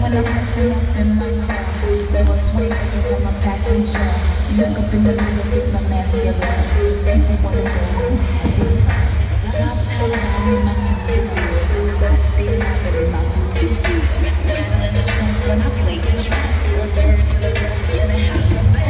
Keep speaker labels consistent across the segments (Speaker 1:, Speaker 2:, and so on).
Speaker 1: when I'm flexing up in my car. Never swing looking for my passenger. Look up in the mirror, it's my mascara. People wanna know who had this. Top talent, I'm in my new I stay live in my hoop is good. Rattle in the trunk when I play the track. Refer to the left, yeah, they have the back.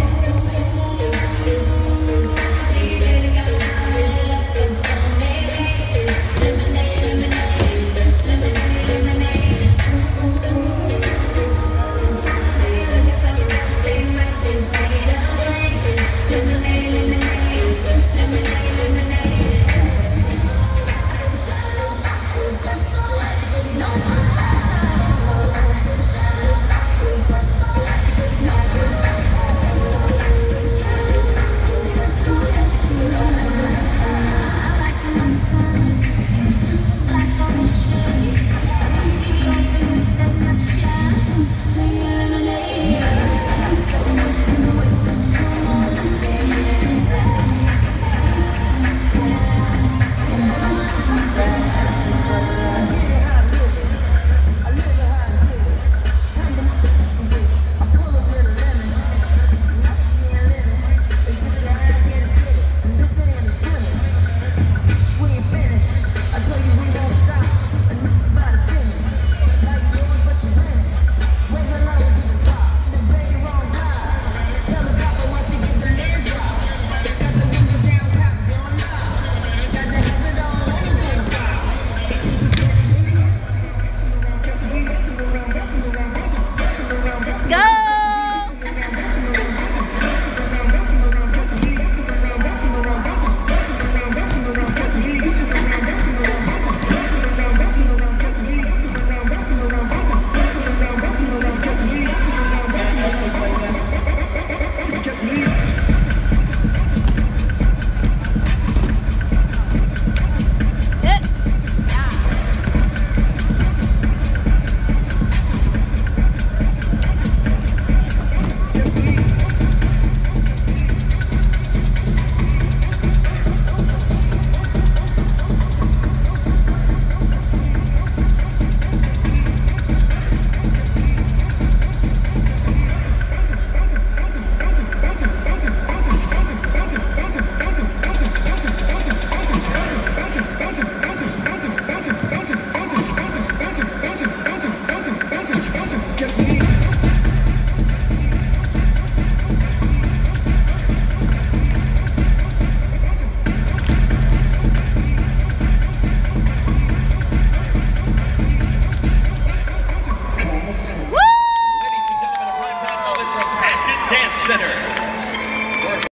Speaker 2: Dance Center.